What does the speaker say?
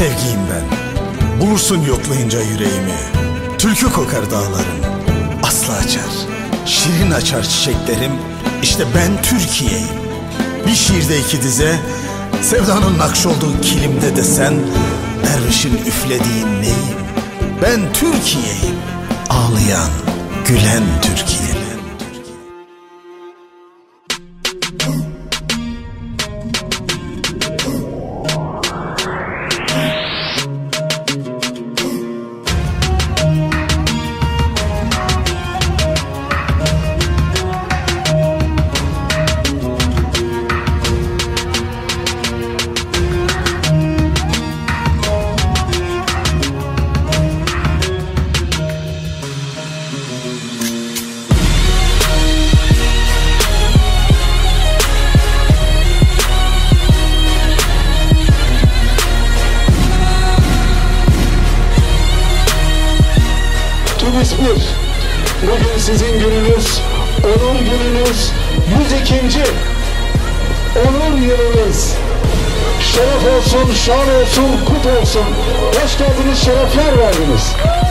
Sevgiyim ben, bulursun yoklayınca yüreğimi. Türkü kokar dağlarım, aslı açar, şirin açar çiçeklerim. İşte ben Türkiye'yim. Bir şiirde iki dize, sevdanın nakş olduğu kilimde de sen, dervişin üflediğin neyim? Ben Türkiye'yim, ağlayan, gülen Türkiye. Bir, bugün sizin gününüz, onur gününüz, 102. onur yılınız. Şeref olsun, şan olsun, kut olsun. Hoş geldiniz, şerefler verdiniz.